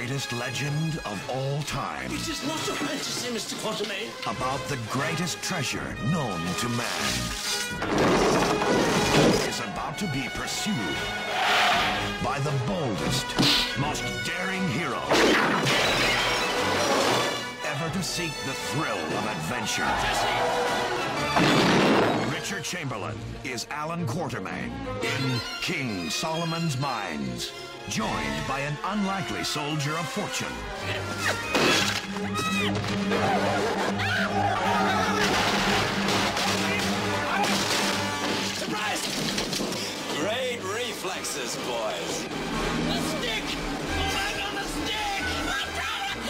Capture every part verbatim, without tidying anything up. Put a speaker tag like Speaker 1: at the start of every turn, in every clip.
Speaker 1: greatest legend of all time.
Speaker 2: It is not a fantasy, Mister Quatermain.
Speaker 1: About the greatest treasure known to man. Is about to be pursued by the boldest, most daring hero ever to seek the thrill of adventure. Richard Chamberlain is Alan Quatermain in King Solomon's Mines, joined by an unlikely soldier of fortune.
Speaker 3: Surprise! Great reflexes, boys.
Speaker 2: The stick! Oh my God, the stick! I'm driving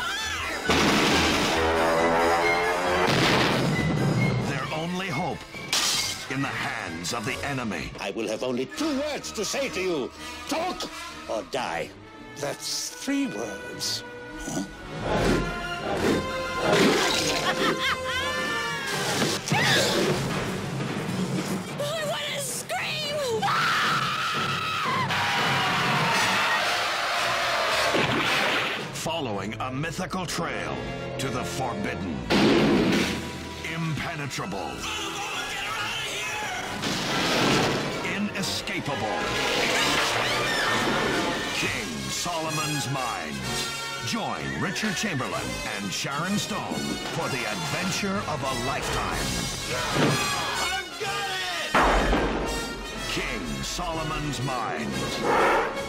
Speaker 2: a car!
Speaker 1: Their only hope in the hands of the enemy.
Speaker 4: I will have only two words to say to you. Talk or die.
Speaker 5: That's three words. Huh?
Speaker 6: I want to scream!
Speaker 1: Following a mythical trail to the forbidden, impenetrable, inescapable. King Solomon's Mines. Join Richard Chamberlain and Sharon Stone for the adventure of a lifetime.
Speaker 2: I've got it!
Speaker 1: King Solomon's Mines.